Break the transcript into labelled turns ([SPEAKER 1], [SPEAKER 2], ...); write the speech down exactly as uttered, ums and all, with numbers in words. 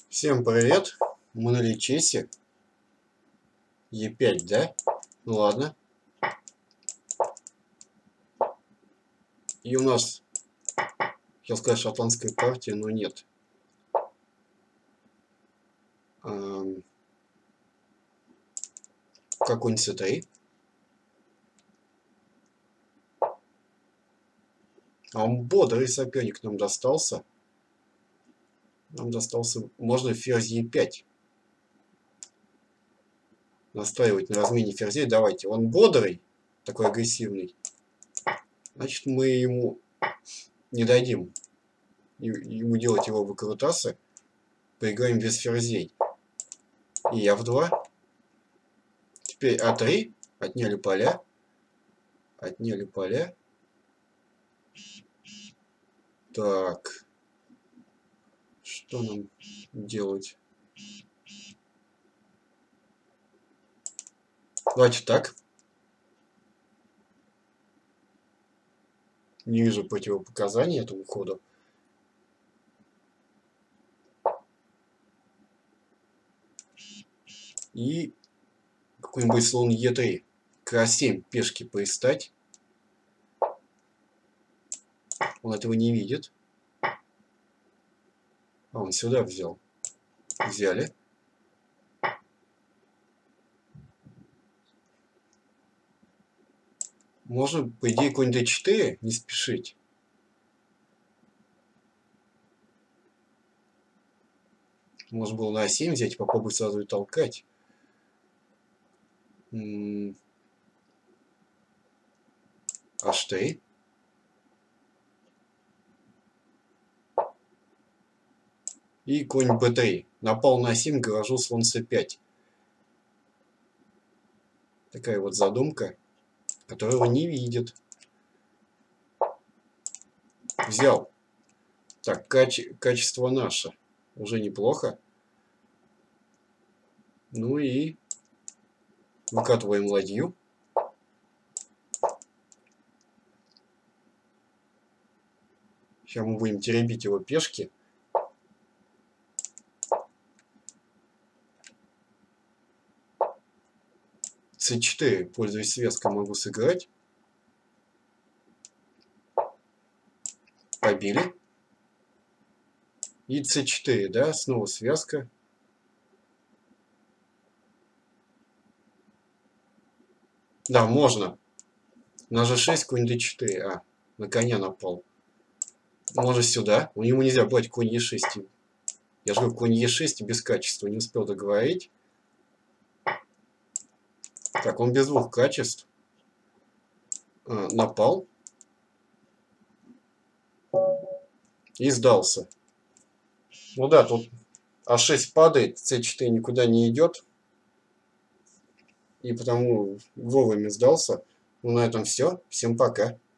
[SPEAKER 1] Всем привет, мы на личесе. е пять, да? Ну ладно. И у нас, хотел сказать, шотландская партия, но нет. Эм, Какой-нибудь си три. А он бодрый соперник нам достался. Нам достался, можно ферзь е пять. Настраивать на размене ферзей. Давайте. Он бодрый, такой агрессивный. Значит, мы ему не дадим ему делать его выкрутасы. Поиграем без ферзей. И эф два. Теперь а три. Отняли поля. Отняли поля. Так. Что нам делать? Давайте так. Не вижу противопоказаний этому ходу. И какой-нибудь слон е три. к семь пешки пристать. Он этого не видит. А он сюда взял. Взяли. Можно, по идее, конь дэ четыре, не спешить. Можно было на а семь взять и попробовать сразу и толкать. аш три. И конь бэ три. Напал на а семь, горожу слон цэ пять. Такая вот задумка, которую он не видит. Взял. Так, каче качество наше. Уже неплохо. Ну и выкатываем ладью. Сейчас мы будем теребить его пешки. цэ четыре, пользуясь связкой, могу сыграть. Побили. И цэ четыре, да, снова связка. Да, можно. На же шесть, конь дэ четыре. А, на коня напал. Может сюда. У него нельзя брать конь е шесть. Я же говорю, конь е шесть без качества. Не успел договорить. Так, он без двух качеств. А, напал. И сдался. Ну да, тут а шесть падает, цэ четыре никуда не идет. И потому вовремя сдался. Ну на этом все. Всем пока.